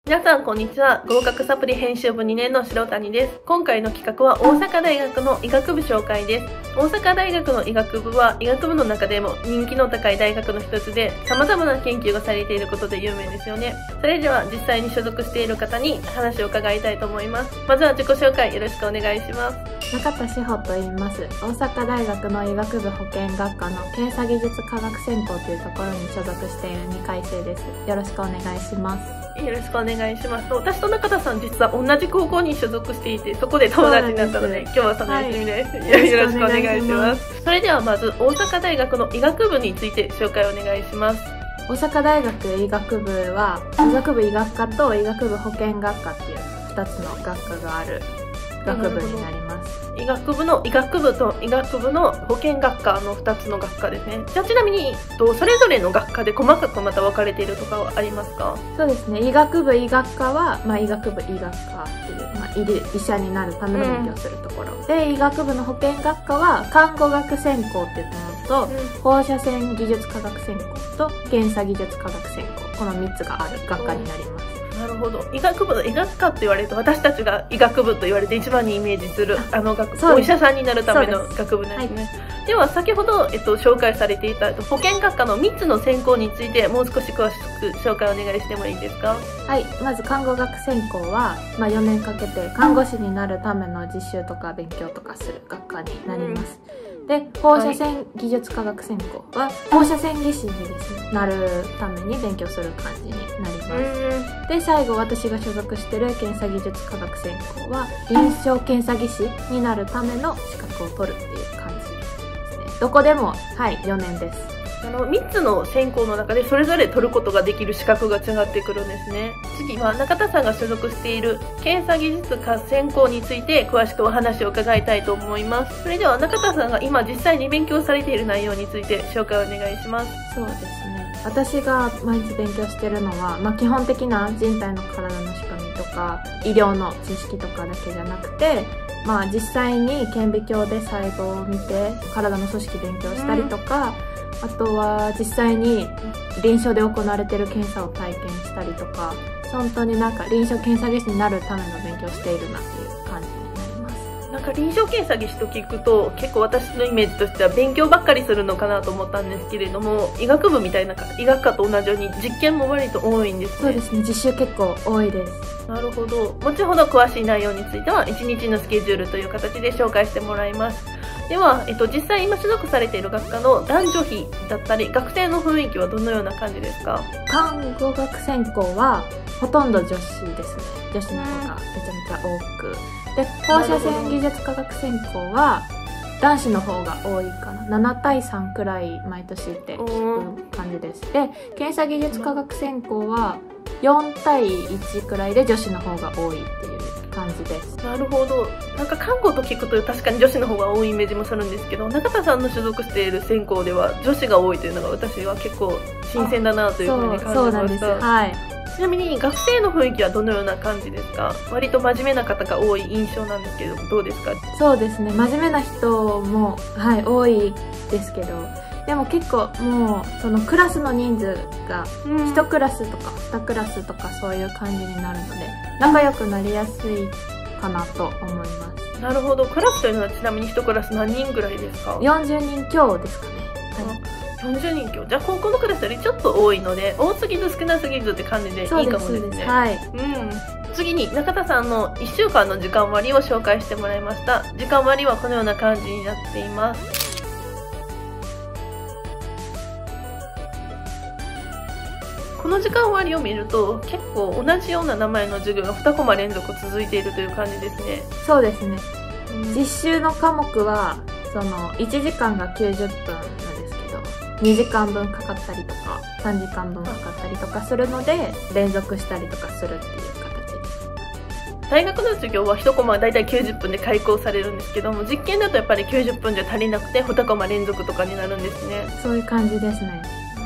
皆さんこんにちは。合格サプリ編集部2年の白谷です。今回の企画は大阪大学の医学部紹介です。大阪大学の医学部は医学部の中でも人気の高い大学の一つで、様々な研究がされていることで有名ですよね。それでは実際に所属している方に話を伺いたいと思います。まずは自己紹介よろしくお願いします。 中田志保と言います。大阪大学の医学部保健学科の検査技術科学専攻というところに所属している2回生です。よろしくお願いします。 よろしくお願いします。私と中田さん実は同じ高校に所属していて、そこで友達になったので今日は楽しみです、はい、よろしくお願いします。それではまず大阪大学の医学部について紹介お願いします。 大阪大学医学部は医学部医学科と医学部保健学科っていう2つの学科がある学部になります。 医学部の医学部と医学部の保健学科の2つの学科ですね。じゃあちなみにそれぞれの学科で細かくまた分かれているとかはありますか？ そうですね。医学部医学科は、医学部医学科っていう、医者になるための勉強するところ、で医学部の保健学科は看護学専攻っていうものと、放射線技術科学専攻と検査技術科学専攻、この3つがある学科になります。 なるほど。医学部の医学科って言われると私たちが医学部と言われて一番にイメージするお医者さんになるための学部なんですね。はい、では先ほど、紹介されていた保健学科の3つの専攻についてもう少し詳しく紹介お願いしてもいいですか？ はい。まず看護学専攻は、4年かけて看護師になるための実習とか勉強とかする学科になります。で、放射線技術科学専攻は放射線技師にですね、なるために勉強する感じになります。で、最後私が所属している検査技術科学専攻は臨床検査技師になるための資格を取るっていう感じですね。どこでも、4年です。 3つの専攻の中でそれぞれ取ることができる資格が違ってくるんですね。次は中田さんが所属している検査技術科専攻について詳しくお話を伺いたいと思います。それでは中田さんが今実際に勉強されている内容について紹介をお願いします。 そうですね。私が毎日勉強しているのは、基本的な人体の体の仕組みとか医療の知識とかだけじゃなくて、実際に顕微鏡で細胞を見て体の組織勉強したりとか、あとは実際に臨床で行われている検査を体験したりとか、本当に臨床検査技師になるための勉強をしているなっていう感じになります。 臨床検査技師と聞くと結構私のイメージとしては勉強ばっかりするのかなと思ったんですけれども、医学部みたいな医学科と同じように実験も割と多いんですね。 そうですね。実習結構多いです。 なるほど。後ほど詳しい内容については1日のスケジュールという形で紹介してもらいます。では、実際今所属されている学科の男女比だったり学生の雰囲気はどのような感じですか？ 看護学専攻はほとんど女子ですね。女子の方がめちゃめちゃ多く、で放射線技術科学専攻は男子の方が多いかな。7対3くらい毎年って聞く感じです。で検査技術科学専攻は4対1くらいで女子の方が多いっていう感じです。 なるほど。看護と聞くと確かに女子の方が多いイメージもするんですけど、中田さんの所属している専攻では女子が多いというのが私は結構新鮮だなというふうに感じました。 そうなんです。はい。 ちなみに学生の雰囲気はどのような感じですか？割と真面目な方が多い印象なんですけど、どうですか？ そうですね。真面目な人も、多いですけど、でも結構もうそのクラスの人数が1クラスとか2クラスとかそういう感じになるので仲良くなりやすいかなと思います。 なるほど。クラスというのはちなみに1クラス何人ぐらいですか ？40人強ですかね。 40人強。じゃあ高校のクラスよりちょっと多いので、多すぎず少なすぎずって感じでいいかもですね。 はい。 次に中田さんの1週間の時間割を紹介してもらいました。時間割はこのような感じになっています。この時間割を見ると結構同じような名前の授業が2コマ連続続いているという感じですね。 そうですね。実習の科目はその1時間が90分なんですけど、2時間分かかったりとか3時間分かかったりとかするので連続したりとかするっていう形です。 大学の授業は1コマだいたい90分で開講されるんですけども、実験だとやっぱり90分じゃ足りなくて2コマ連続とかになるんですね。 そういう感じですね。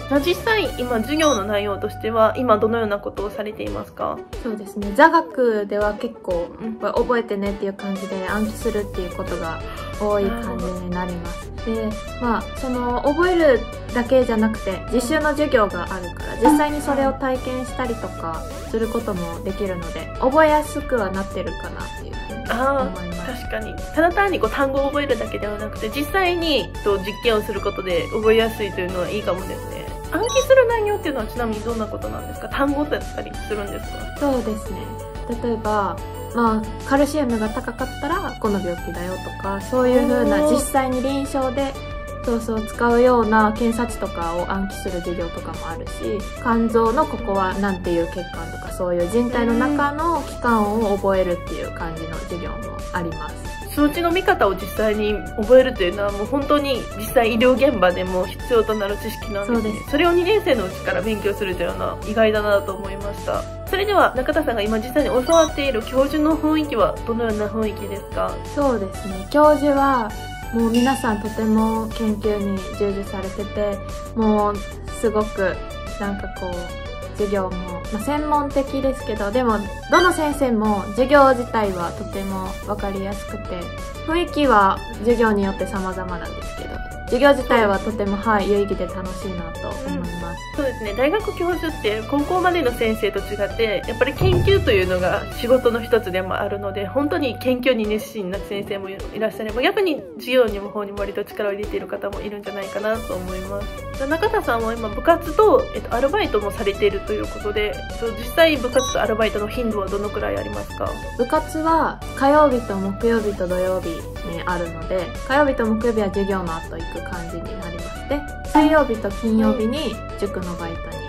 実際今授業の内容としては今どのようなことをされていますか？ そうですね、座学では結構、これ覚えてねっていう感じで暗記するっていうことが多い感じになります。でその覚えるだけじゃなくて実習の授業があるから実際にそれを体験したりとかすることもできるので覚えやすくはなってるかなっていうふうに思います。 確かにただ単に単語を覚えるだけではなくて実際に実験をすることで覚えやすいというのはいいかもですね。暗記する内容っていうのはちなみにどんなことなんですか？単語だったりするんですか？ そうですね、例えばカルシウムが高かったらこの病気だよとかそういう風な実際に臨床で使うような検査値とかを暗記する授業とかもあるし、肝臓のここはなんていう血管とかそういう人体の中の器官を覚えるっていう感じの授業もあります。 数値の見方を実際に覚えるというのはもう本当に実際医療現場でも必要となる知識なんですね。それを2年生のうちから勉強するというのは意外だなと思いました。それでは中田さんが今実際に教わっている教授の雰囲気はどのような雰囲気ですか？そうですね、 教授はもう皆さんとても研究に従事されてて、もうすごく授業も、専門的ですけど、でもどの先生も授業自体はとても分かりやすくて、雰囲気は授業によって様々なんですけど、授業自体はとても有意義で楽しいなと思います。 そうですね、大学教授って高校までの先生と違ってやっぱり研究というのが仕事の一つでもあるので、本当に研究に熱心な先生もいらっしゃれば逆に授業にも方にも割と力を入れている方もいるんじゃないかなと思います。中田さんは今部活と、アルバイトもされているということで、実際部活とアルバイトの頻度はどのくらいありますか？ 部活は火曜日と木曜日と土曜日にあるので、火曜日と木曜日は授業の後行く感じになります。で、水曜日と金曜日に塾のバイトに行って、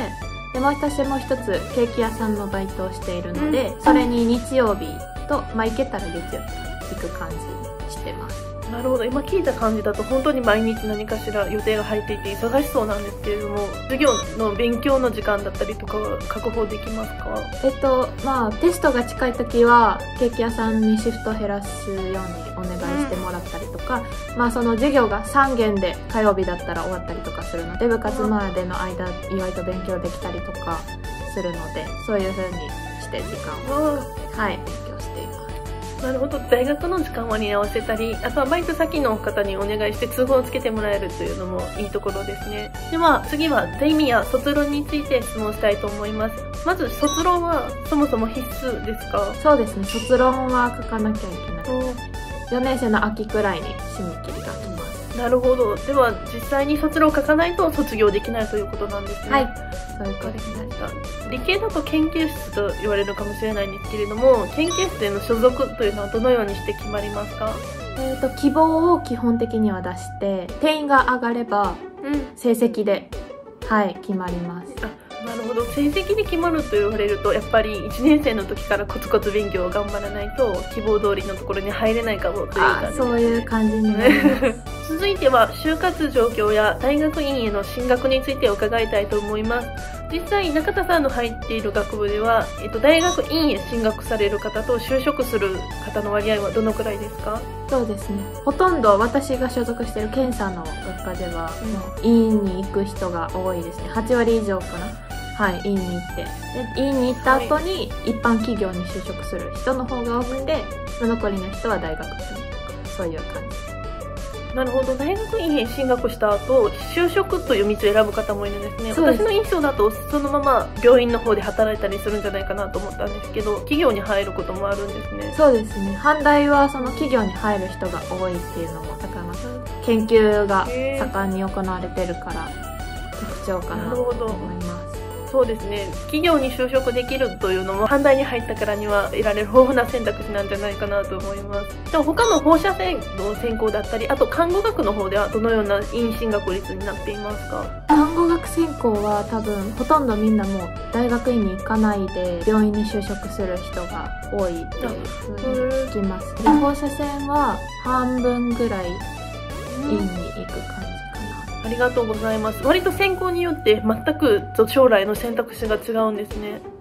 で私も一つケーキ屋さんのバイトをしているので、それに日曜日と、行けたら月曜日行く感じにしてます。 なるほど、今聞いた感じだと本当に毎日何かしら予定が入っていて忙しそうなんですけれども、授業の勉強の時間だったりとかは確保できますか？ テストが近い時はケーキ屋さんにシフトを減らすようにお願いしてもらったりとか、その授業が3限で火曜日だったら終わったりとかするので、部活までの間意外と勉強できたりとかするので、そういう風にして時間を勉強しています。 なるほど、大学の時間割に合わせたり、あとはバイト先の方にお願いして都合をつけてもらえるというのもいいところですね。では次はゼミや卒論について質問したいと思います。まず卒論はそもそも必須ですか？ そうですね、卒論は書かなきゃいけない。4年生の秋くらいに締め切りが来ます。 なるほど、では実際に卒論を書かないと卒業できないということなんですね。 はい、そういうことです。 理系だと研究室と言われるかもしれないんですけれども、研究室への所属というのはどのようにして決まりますか？ 希望を基本的には出して、定員が上がれば成績で、決まります。 なるほど、成績で決まると言われるとやっぱり1年生の時からコツコツ勉強を頑張らないと希望通りのところに入れないかもという感じです。 そういう感じになります続いては就活状況や大学院への進学について伺いたいと思います。実際中田さんの入っている学部では、大学院へ進学される方と就職する方の割合はどのくらいですか？ そうですね、ほとんど私が所属している検査の学科では、院に行く人が多いですね。8割以上かな。院に行って、で院に行った後に一般企業に就職する人の方が多くて、残りの人は大学院とかそういう感じ。 なるほど、大学院へ進学した後就職という道を選ぶ方もいるんですね。私の印象だとそのまま病院の方で働いたりするんじゃないかなと思ったんですけど、企業に入ることもあるんですね。 そうですね、阪大はその企業に入る人が多いっていうのも、だから研究が盛んに行われてるから特徴かなと思います。 そうですね、企業に就職できるというのも阪大に入ったからには得られる豊富な選択肢なんじゃないかなと思います。でも他の放射線の専攻だったり、あと看護学の方ではどのような院進学率になっていますか？ 看護学専攻は多分ほとんどみんなもう大学院に行かないで病院に就職する人が多いっていうふうに聞きます。で放射線は半分ぐらい院に行く感じ。 ありがとうございます。割と専攻によって全く将来の選択肢が違うんですね。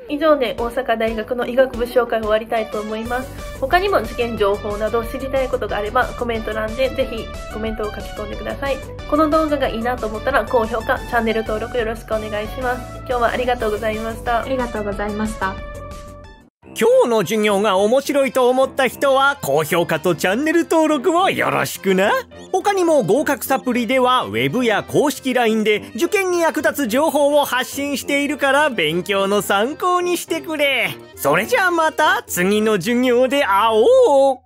以上で大阪大学の医学部紹介を終わりたいと思います。他にも受験情報など知りたいことがあればコメント欄でぜひコメントを書き込んでください。この動画がいいなと思ったら高評価、チャンネル登録よろしくお願いします。今日はありがとうございました。 ありがとうございました。 今日の授業が面白いと思った人は高評価とチャンネル登録をよろしくな。他にも合格サプリではウェブや公式 LINE で受験に役立つ情報を発信しているから勉強の参考にしてくれ。それじゃあまた次の授業で会おう。